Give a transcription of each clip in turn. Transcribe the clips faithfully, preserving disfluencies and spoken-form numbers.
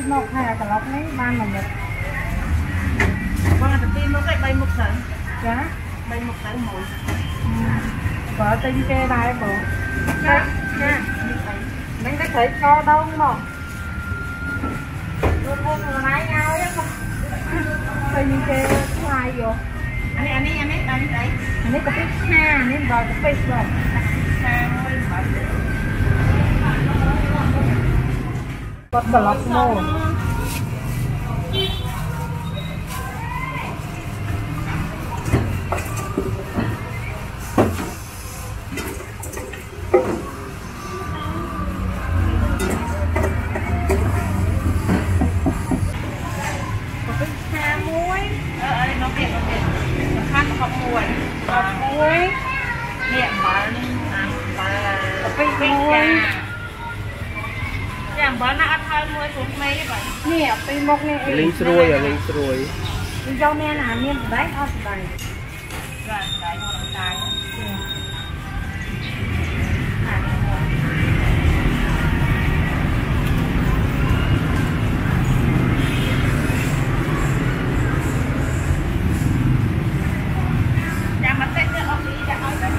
một hay cả lọc mấy ban là một vâng là tin nó cái bay một tháng giá bay một tháng một có tinh kê đai bộ nha nha mình có thấy co đâu mà luôn luôn là nãy nhau chứ tinh kê thứ hai vô anh ấy anh ấy anh ấy anh ấy đấy anh ấy có biết ha anh ấy vào cái face rồi có cả lọc mô nè pin một nè linh xuôi à linh xuôi rau nè là miên đấy không đấy rồi đấy nó dài đang bắt tay nữa ông đi đã nói đấy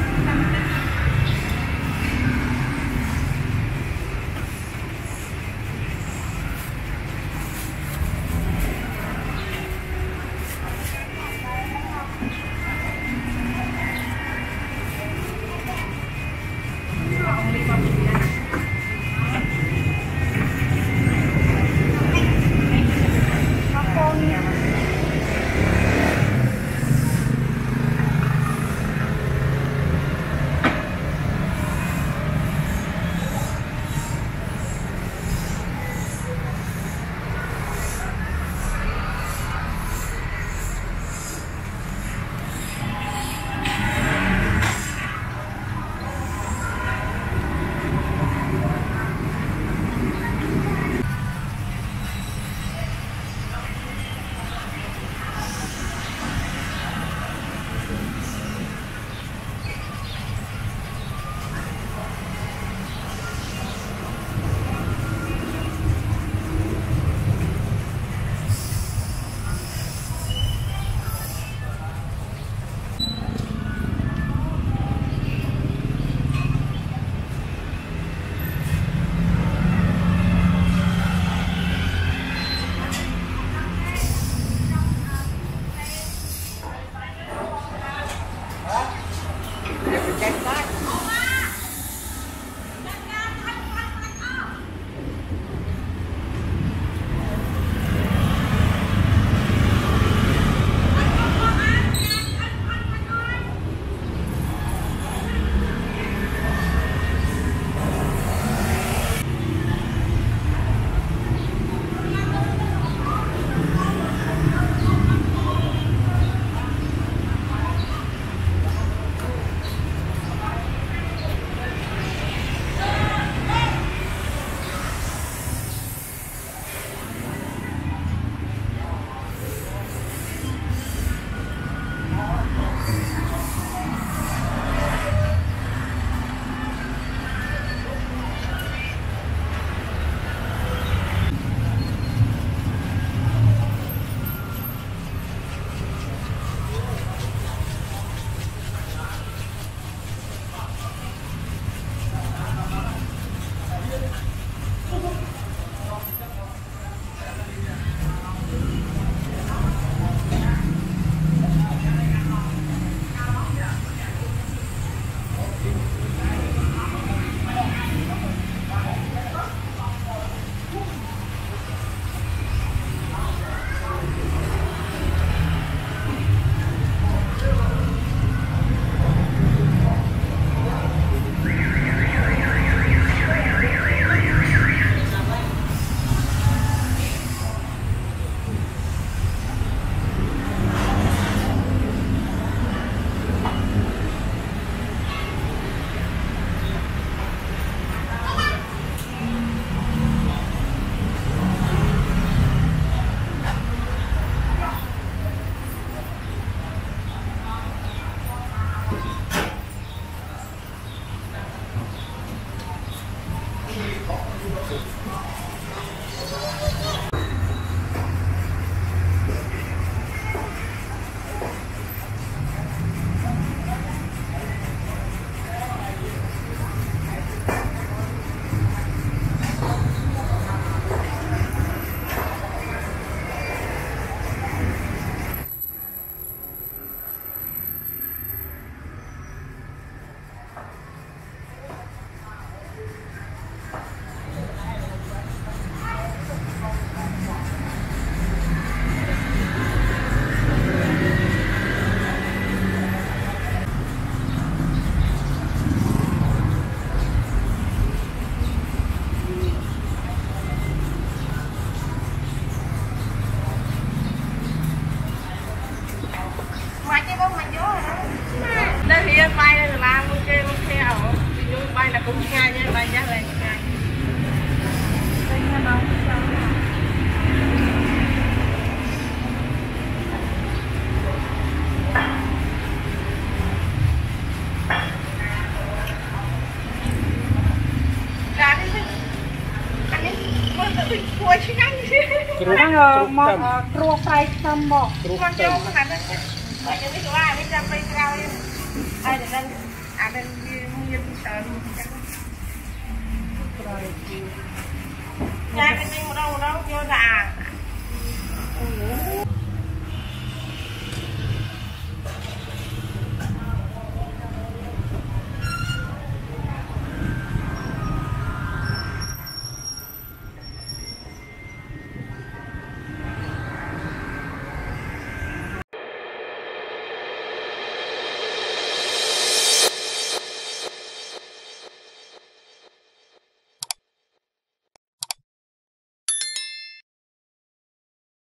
chơi bay là làm ok ok ảo vô bay là cũng ngay nha bay giá này ngay đây nha đâu Hãy subscribe cho kênh Ghiền Mì Gõ để không bỏ lỡ những video hấp dẫn.